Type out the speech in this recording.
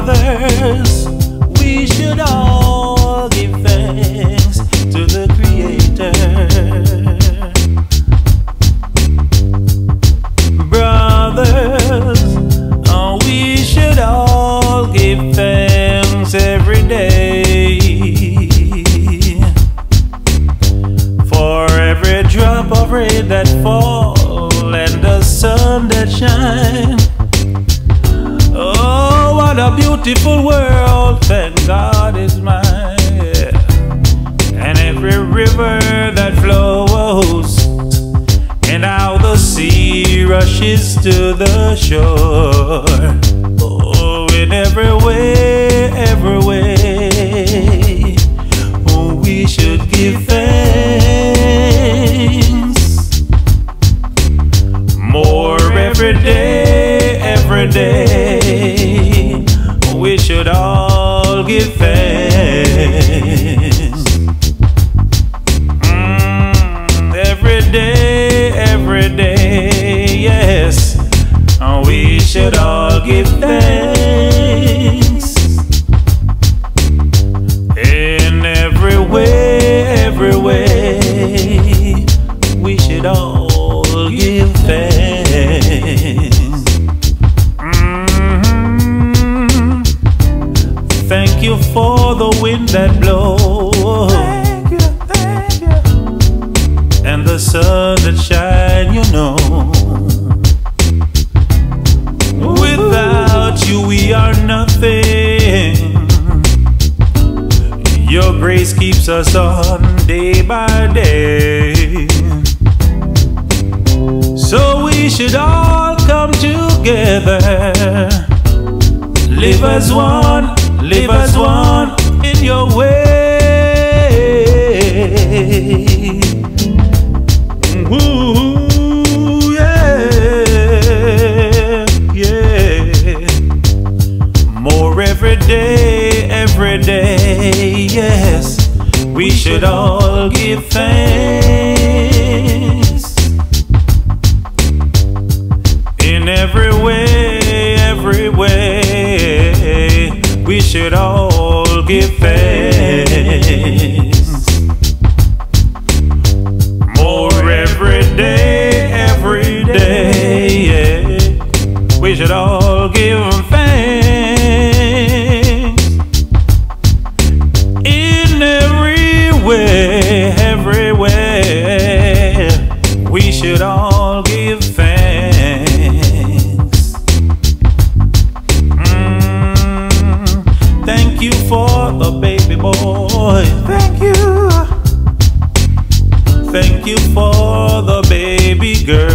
Brothers, we should all give thanks to the Creator. Brothers, we should all give thanks every day for every drop of rain that fall and the sun that shine. Oh, what a beautiful world, thank God is mine. And every river that flows, and how the sea rushes to the shore. Oh, in every way, oh, we should give thanks. More every day, we should all give thanks. Every day, yes, we should all give thanks. In every way, we should all give thanks. Thank you for the wind that blows, and the sun that shine, you know. Without you we are nothing. Your grace keeps us on day by day. So we should all come together, live as one in your way. Ooh, yeah, yeah. More every day, yes, we should all give thanks. In every way, we should all give thanks. Every day, yeah, we should all give thanks. In every way, we should all give thanks. Thank you for the baby boy. Thank you. Thank you for the baby girl.